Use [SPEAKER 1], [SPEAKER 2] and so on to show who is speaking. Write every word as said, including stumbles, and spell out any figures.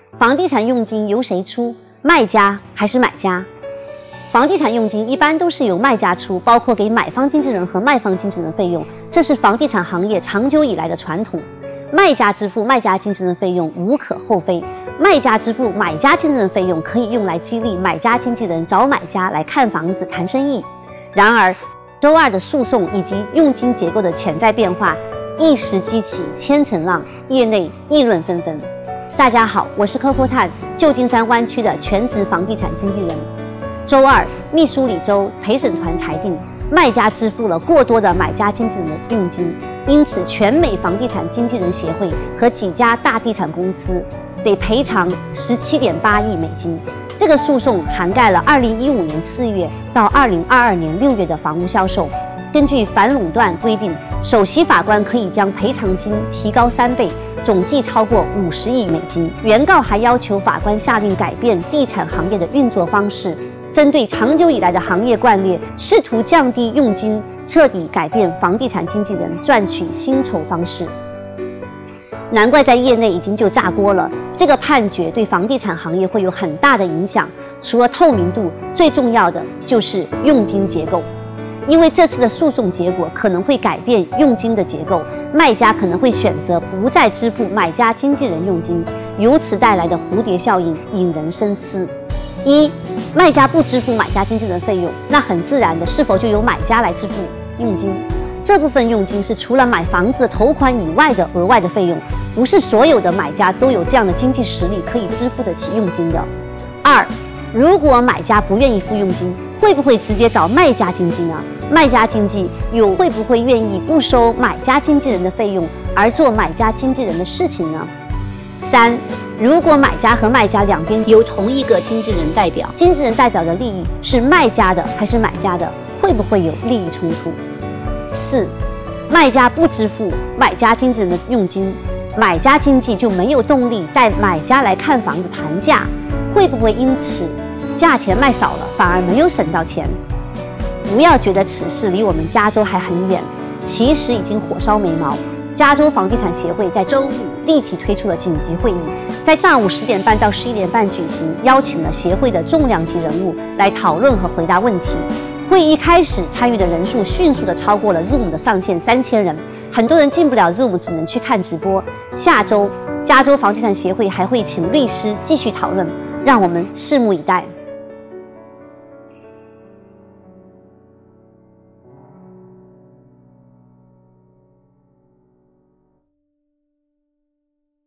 [SPEAKER 1] 房地产佣金由谁出？卖家还是买家？房地产佣金一般都是由卖家出，包括给买方经纪人和卖方经纪人的费用，这是房地产行业长久以来的传统。卖家支付卖家经纪人的费用无可厚非，卖家支付买家经纪人的费用可以用来激励买家经纪人找买家来看房子谈生意。然而，周二的诉讼以及佣金结构的潜在变化，一时激起千层浪，业内议论纷纷。大家好，我是科科探，旧金山湾区的全职房地产经纪人。周二，密苏里州陪审团裁定，卖家支付了过多的买家经纪人的佣金，因此全美房地产经纪人协会和几家大地产公司得赔偿 十七点八亿美金。这个诉讼涵盖了二零一五年四月到二零二二年六月的房屋销售。根据反垄断规定，首席法官可以将赔偿金提高三倍，总计超过五十亿美金。原告还要求法官下令改变地产行业的运作方式，针对长久以来的行业惯例，试图降低佣金，彻底改变房地产经纪人赚取薪酬方式。难怪在业内已经就炸锅了。这个判决对房地产行业会有很大的影响。除了透明度，最重要的就是佣金结构。因为这次的诉讼结果可能会改变佣金的结构，卖家可能会选择不再支付买家经纪人佣金，由此带来的蝴蝶效应引人深思。一，卖家不支付买家经纪人费用，那很自然的，是否就由买家来支付佣金？这部分佣金是除了买房子的头款以外的额外的费用，不是所有的买家都有这样的经济实力可以支付得起佣金的。二，如果买家不愿意付佣金，会不会直接找卖家经纪呢？卖家经纪又会不会愿意不收买家经纪人的费用，而做买家经纪人的事情呢？三，如果买家和卖家两边有同一个经纪人代表，经纪人代表的利益是卖家的还是买家的，会不会有利益冲突？四，卖家不支付买家经纪人的佣金，买家经纪就没有动力带买家来看房子谈价，会不会因此价钱卖少了，反而没有省到钱？不要觉得此事离我们加州还很远，其实已经火烧眉毛。加州房地产协会在周五立即推出了紧急会议，在上午十点半到十一点半举行，邀请了协会的重量级人物来讨论和回答问题。会议开始，参与的人数迅速的超过了 Zoom 的上限三千人，很多人进不了 Zoom， 只能去看直播。下周加州房地产协会还会请律师继续讨论，让我们拭目以待。